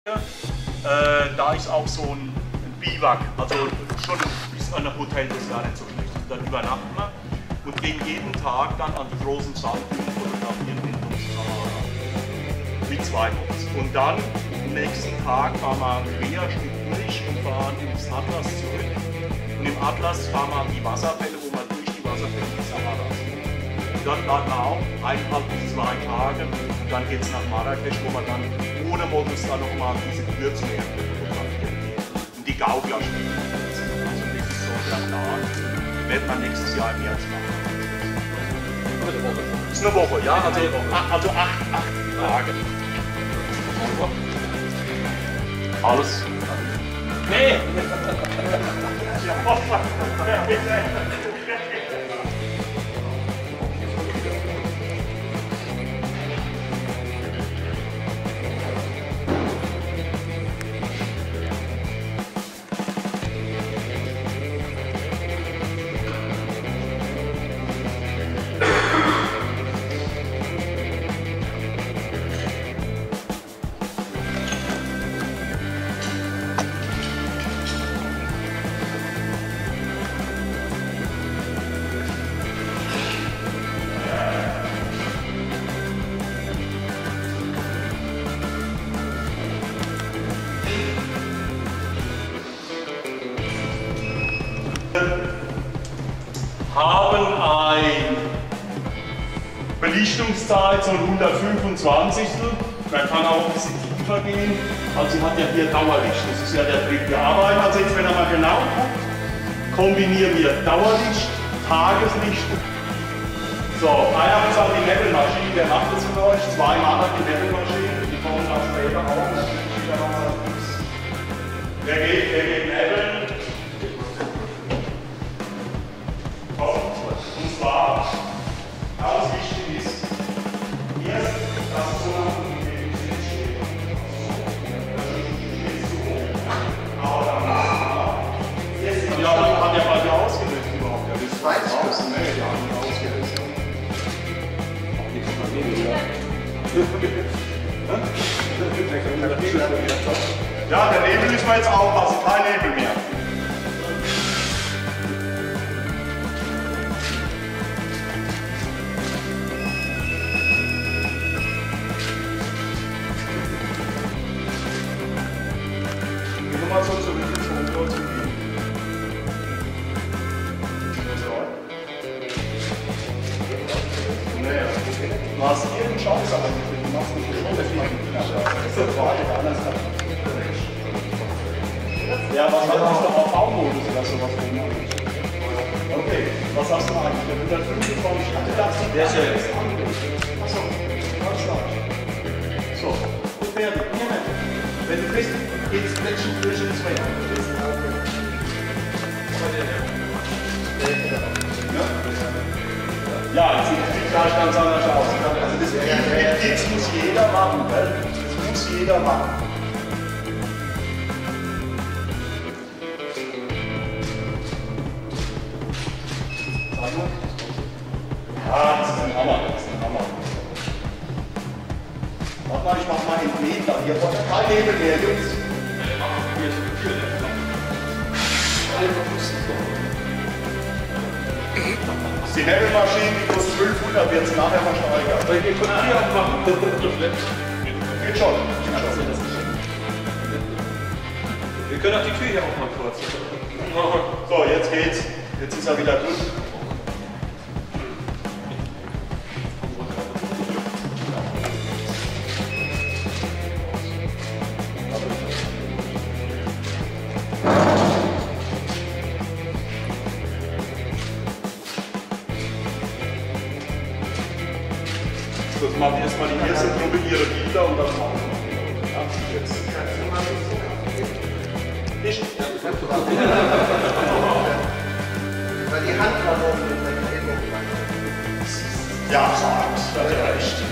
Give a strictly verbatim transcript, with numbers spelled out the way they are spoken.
Äh, da ist auch so ein, ein Biwak, also schon ist ein Hotel, das gar nicht so schlecht ist. Dann übernachten wir und gehen jeden Tag dann an die großen Sanddünen fotografieren in uns Sahara. Mit zwei Mods. Und dann am nächsten Tag fahren wir quer ein Stück durch und fahren ins Atlas zurück. Und im Atlas fahren wir an die Wasserfälle, wo wir durch die Wasserfälle in Sahara sind. Und dort bleiben wir auch eineinhalb bis zwei Tage. Und dann geht es nach Marrakesch, wo wir dann ohne Modus dann nochmal diese Kürzungen fotografieren gehen. Und die Gaukler stehen. Also das ist so der Plan. Werden wir nächstes Jahr im März machen. Das ist eine Woche, ja? Also, also acht, acht Tage. Alles. Nee! Haben eine Belichtungszeit so hundertfünfundzwanzig. Man kann auch ein bisschen tiefer gehen. Also sie hat ja hier Dauerlicht. Das ist ja der Trick. Wir arbeiten also jetzt, wenn ihr mal genau guckt, kombinieren wir Dauerlicht, Tageslicht. So, einer ist auch die Nebelmaschine, der macht das für euch. Zweimal hat die Nebelmaschine, die kommen dann später auch. Wer geht, wer geht Nebeln? Und zwar, ganz wichtig ist, erst das sogenannte Identität steht. Aber danach, jetzt ja, dann hat der mal die ausgelöst überhaupt. Ja, das weiß ich das nicht. Ja, die ausgelöst. Ja, der Nebel müssen wir jetzt aufpassen, kein Nebel mehr. Mal so zurückgezogen, dort zu gehen. Nee, du hast hier eine Chance eigentlich, du machst nicht schon, das ist der Frage, anders kann ja, was hat das doch auf Baumodus oder sowas rum? Okay, was hast du eigentlich? Der hundertfünfundzwanzig hatte das? Der schön. Achso, ganz stark. So, gut fertig. Wenn du bist, geht's Plättchen durch ins Meer. Ja, jetzt sieht die Flasche ganz anders aus. Also das jetzt muss jeder machen, gell? Das muss jeder machen. Ja, das ist ein Hammer, das ist ein Hammer. Warte mal, ich mach mal den Meter hier. Kein Nebel mehr, Jungs. Das ist die Nebelmaschine, die kostet zwölfhundert, wird es nachher versteigert. Wir können die auch machen. Geht schon. Wir können auch die Tür hier auch mal kurz. So, jetzt geht's. Jetzt ist er wieder gut. Das machen erstmal die erste Gruppe ihre Bilder und dann machen wir. Ja, jetzt. Ich? Weil die Hand war oben in der Erinnerung. Ja, sag's, das reicht.